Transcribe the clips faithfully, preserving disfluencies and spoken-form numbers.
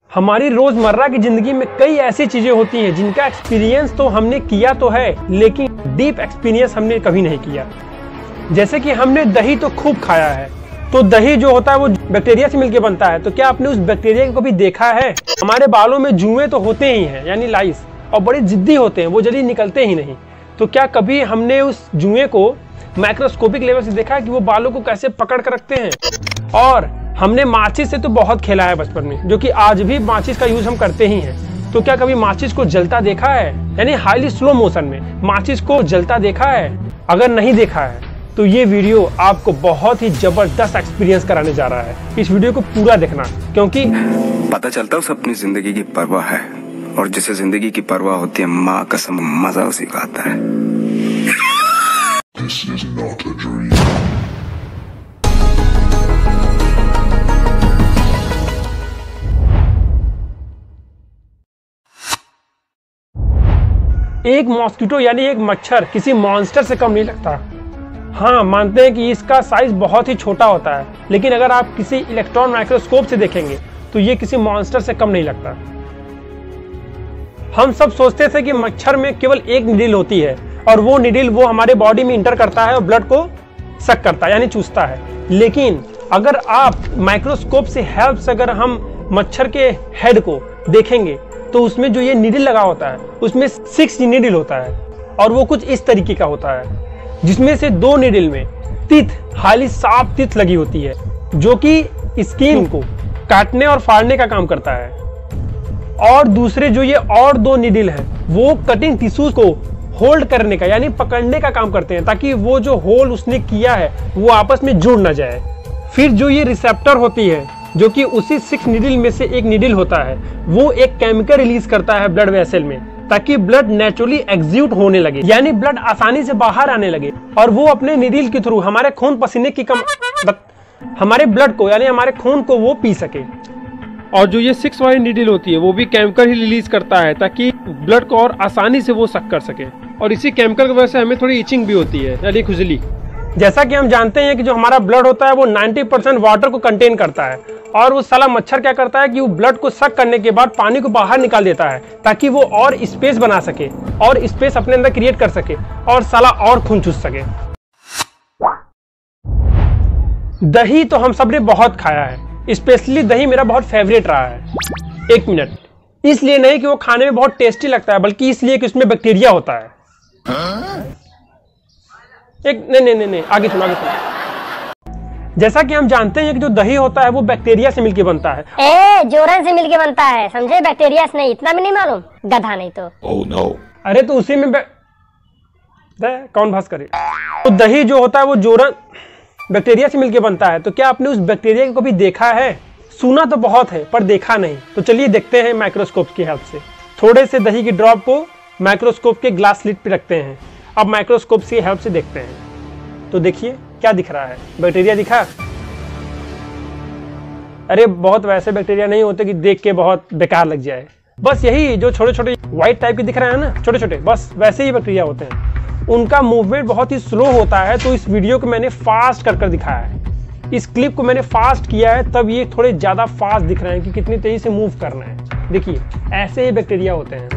हमारी रोजमर्रा की जिंदगी में कई ऐसी चीजें होती हैं जिनका एक्सपीरियंस तो हमने किया तो है, लेकिन डीप एक्सपीरियंस हमने कभी नहीं किया। जैसे कि हमने दही तो खूब खाया है, तो दही जो होता है वो बैक्टीरिया से मिलकर बनता है, तो क्या आपने उस बैक्टीरिया को कभी देखा है? हमारे बालों में जुएं तो होते ही हैं, यानी लाइस, और बड़े जिद्दी होते हैं, वो जल्दी निकलते ही नहीं। तो क्या कभी हमने उस जुएं को माइक्रोस्कोपिक लेवल से देखा है कि वो बालों को कैसे पकड़ कर रखते हैं? और हमने माचिस से तो बहुत खेला है बचपन में, जो कि आज भी माचिस का यूज हम करते ही हैं। तो क्या कभी माचिस को जलता देखा है, यानी हाईली स्लो मोशन में माचिस को जलता देखा है? अगर नहीं देखा है तो ये वीडियो आपको बहुत ही जबरदस्त एक्सपीरियंस कराने जा रहा है। इस वीडियो को पूरा देखना, क्योंकि पता चलता है उसे अपनी जिंदगी की परवाह है, और जिसे जिंदगी की परवाह होती है माँ कसम मजा उसी का आता है। This is not a dream. एक मॉस्किटो यानी एक मच्छर किसी मॉन्स्टर से कम नहीं लगता। हाँ, मानते हैं कि इसका साइज बहुत ही छोटा होता है, लेकिन अगर आप किसी इलेक्ट्रॉन माइक्रोस्कोप से देखेंगे तो ये किसी मॉन्स्टर से कम नहीं लगता। हम सब सोचते थे कि मच्छर में केवल एक निडिल होती है, और वो निडिल वो हमारे बॉडी में इंटर करता है और ब्लड को सक करता है, यानी चूसता है। लेकिन अगर आप माइक्रोस्कोप से हेल्प से अगर हम मच्छर के हेड को देखेंगे तो उसमें जो ये निडिल लगा होता है उसमें सिक्स निडिल होता है, और वो कुछ इस तरीके का होता है, जिसमें से दो निडिल में टीथ, हाईली शार्प टीथ लगी होती है, जो कि स्किन को काटने और फाड़ने का काम करता है। और दूसरे जो ये और दो निडिल हैं वो कटिंग टिश्यूज को होल्ड करने का, यानी पकड़ने का काम करते हैं, ताकि वो जो होल उसने किया है वो आपस में जुड़ ना जाए। फिर जो ये रिसेप्टर होती है, जो कि उसी सिक्स निडिल में से एक निडिल होता है, वो एक केमिकल रिलीज करता है ब्लड वेसल में, ताकि ब्लड नेचुरली एग्जीक्यूट होने लगे, यानी ब्लड आसानी से बाहर आने लगे, और वो अपने निडिल के थ्रू हमारे खून पसीने की कम हमारे ब्लड को, यानी हमारे खून को वो पी सके। और जो ये सिक्स वाली निडिल होती है वो भी केमिकल ही रिलीज करता है, ताकि ब्लड को और आसानी से वो सक कर सके। और इसी केमिकल की वजह से हमें थोड़ी इचिंग भी होती है, यानी खुजली। जैसा कि हम जानते हैं कि जो हमारा ब्लड होता है वो नब्बे परसेंट वाटर को कंटेन करता है, और वो साला मच्छर क्या करता है कि वो ब्लड को सक करने के बाद पानी को बाहर निकाल देता है, ताकि वो और स्पेस बना सके और स्पेस अपने अंदर क्रिएट कर सके, और साला और खून चूस सके। दही तो हम सब ने बहुत खाया है, स्पेशली दही मेरा बहुत फेवरेट रहा है। एक मिनट, इसलिए नहीं कि वो खाने में बहुत टेस्टी लगता है, बल्कि इसलिए कि उसमें बैक्टीरिया होता है। एक नहीं नहीं नहीं, नहीं आगे सुना आगे सुना। जैसा कि हम जानते हैं कि जो दही होता है वो बैक्टीरिया से मिलके बनता है। ए, जोरन से मिलके बनता है, समझे? बैक्टीरिया से नहीं, इतना भी नहीं मालूम, गधा नहीं तो। oh, no. अरे तो उसी में कौन भास करे। तो दही जो होता है वो जोरन बैक्टीरिया से मिलके बनता है। तो क्या आपने उस बैक्टीरिया को कभी देखा है? सुना तो बहुत है पर देखा नहीं। तो चलिए देखते हैं माइक्रोस्कोप की हेल्प से। थोड़े से दही की ड्रॉप को माइक्रोस्कोप के ग्लास स्लिट पे रखते हैं। अब माइक्रोस्कोप की हेल्प से देखते हैं। तो देखिए क्या दिख रहा है, बैक्टीरिया दिखा? अरे बहुत वैसे बैक्टीरिया नहीं होते कि देख के बहुत बेकार लग जाए, बस यही जो छोटे छोटे व्हाइट टाइप के दिख रहे हैं ना, छोटे छोटे, बस वैसे ही बैक्टीरिया होते हैं। उनका मूवमेंट बहुत ही स्लो होता है, तो इस वीडियो को मैंने फास्ट कर कर दिखाया है। इस क्लिप को मैंने फास्ट किया है, तब ये थोड़े ज्यादा फास्ट दिख रहे हैं कि कितनी तेजी से मूव करना है। देखिए ऐसे ही बैक्टीरिया होते हैं।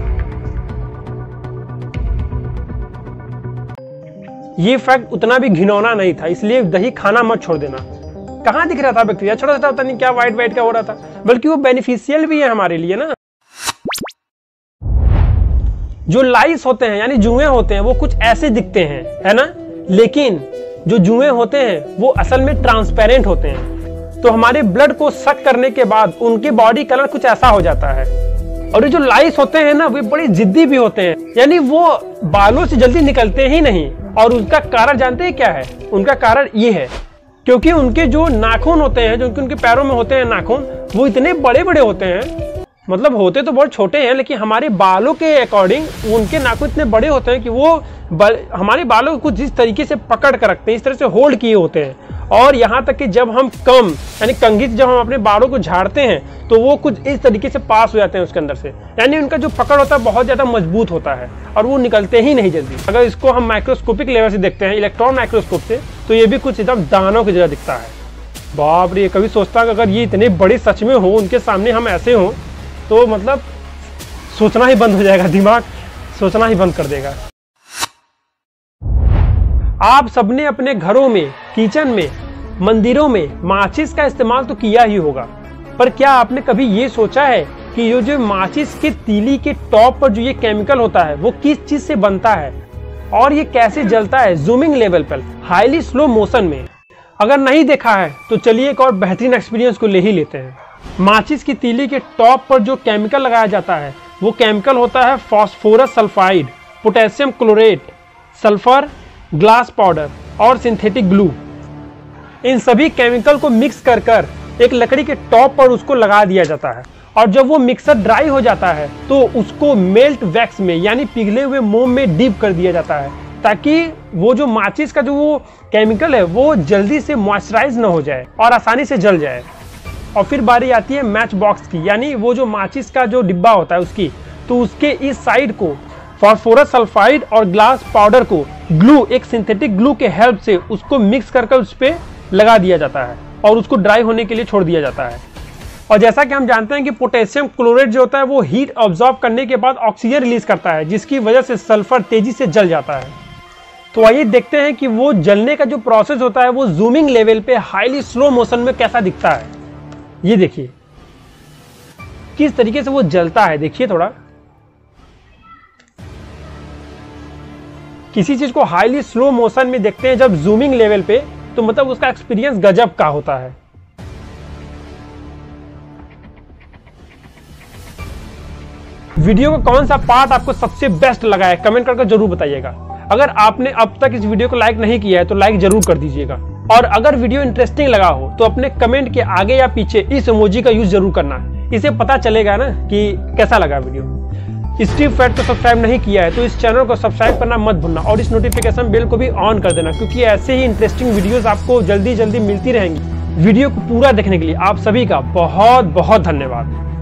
ये फैक्ट उतना भी घिनौना नहीं था, इसलिए दही खाना मत छोड़ देना। कहाँ दिख रहा था बैक्टीरिया? छोटा छोटा पता नहीं क्या व्हाइट व्हाइट का हो रहा था, बल्कि वो बेनिफिशियल भी है हमारे लिए ना। जो लाइस होते हैं यानी जुएं होते हैं वो कुछ ऐसे दिखते हैं, है ना, लेकिन जो जुएं होते हैं वो असल में ट्रांसपेरेंट होते हैं। तो हमारे ब्लड को सक करने के बाद उनके बॉडी कलर कुछ ऐसा हो जाता है। और ये जो लाइस होते हैं ना, वे बड़े जिद्दी भी होते हैं, यानी वो बालों से जल्दी निकलते ही नहीं। और उसका कारण जानते हैं क्या है? उनका कारण ये है क्योंकि उनके जो नाखून होते हैं, जो उनके पैरों में होते हैं नाखून, वो इतने बड़े बड़े होते हैं। मतलब होते तो बहुत छोटे हैं, लेकिन हमारे बालों के अकॉर्डिंग उनके नाखून इतने बड़े होते हैं कि वो हमारे बालों को कुछ इस तरीके से पकड़ कर रखते हैं, इस तरह से होल्ड किए होते हैं। और यहाँ तक कि जब हम कम यानी कंघी से जब हम अपने बालों को झाड़ते हैं तो वो कुछ इस तरीके से पास हो जाते हैं उसके अंदर से, यानी उनका जो पकड़ होता है बहुत ज़्यादा मजबूत होता है और वो निकलते ही नहीं जल्दी। अगर इसको हम माइक्रोस्कोपिक लेवल से देखते हैं, इलेक्ट्रॉन माइक्रोस्कोप से, तो ये भी कुछ एकदम दानों की जगह दिखता है। बाप रे, कभी सोचता कि अगर ये इतने बड़े सच में हो, उनके सामने हम ऐसे हों तो मतलब सोचना ही बंद हो जाएगा, दिमाग सोचना ही बंद कर देगा। आप सबने अपने घरों में, किचन में, मंदिरों में माचिस का इस्तेमाल तो किया ही होगा, पर क्या आपने कभी ये सोचा है कि ये जो माचिस के तीली के टॉप पर जो ये केमिकल होता है वो किस चीज से बनता है और ये कैसे जलता है जूमिंग लेवल पर, हाईली स्लो मोशन में? अगर नहीं देखा है तो चलिए एक और बेहतरीन एक्सपीरियंस को ले ही लेते हैं। माचिस की तीली के टॉप पर जो केमिकल लगाया जाता है वो केमिकल होता है phosphorus sulphide, potassium chlorate, sulphur, glass powder और सिंथेटिक ग्लू। इन सभी केमिकल को मिक्स कर कर एक लकड़ी के टॉप पर उसको लगा दिया जाता है और जब वो मिक्सर ड्राई हो जाता है तो उसको मेल्ट वैक्स में यानी पिघले हुए मोम में डीप कर दिया जाता है ताकि वो जो माचिस का जो वो केमिकल है वो जल्दी से मॉइस्चराइज ना हो जाए और आसानी से जल जाए। और फिर बारी आती है मैच बॉक्स की, यानी वो जो माचिस का जो डिब्बा होता है उसकी, तो उसके इस साइड को फास्फोरस सल्फाइड और ग्लास पाउडर को ग्लू, एक सिंथेटिक ग्लू के हेल्प से उसको मिक्स कर कर उस पर लगा दिया जाता है और उसको ड्राई होने के लिए छोड़ दिया जाता है। और जैसा कि हम जानते हैं कि पोटेशियम क्लोरेट जो होता है वो हीट ऑब्जॉर्ब करने के बाद ऑक्सीजन रिलीज करता है, जिसकी वजह से सल्फर तेजी से जल जाता है। तो आइए देखते हैं कि वो जलने का जो प्रोसेस होता है वो जूमिंग लेवल पे हाईली स्लो मोशन में कैसा दिखता है। ये देखिए किस तरीके से वो जलता है, देखिए थोड़ा। किसी चीज को हाईली स्लो मोशन में देखते हैं जब जूमिंग लेवल पे, तो मतलब उसका एक्सपीरियंस गजब का होता है। वीडियो का कौन सा पार्ट आपको सबसे बेस्ट लगा है कमेंट करके जरूर बताइएगा। अगर आपने अब तक इस वीडियो को लाइक नहीं किया है तो लाइक जरूर कर दीजिएगा, और अगर वीडियो इंटरेस्टिंग लगा हो तो अपने कमेंट के आगे या पीछे इस इमोजी का यूज जरूर करना, इसे पता चलेगा ना कि कैसा लगा वीडियो। स्टीव फैट को सब्सक्राइब नहीं किया है तो इस चैनल को सब्सक्राइब करना मत भूलना और इस नोटिफिकेशन बेल को भी ऑन कर देना, क्योंकि ऐसे ही इंटरेस्टिंग वीडियोस आपको जल्दी जल्दी मिलती रहेंगी। वीडियो को पूरा देखने के लिए आप सभी का बहुत बहुत धन्यवाद।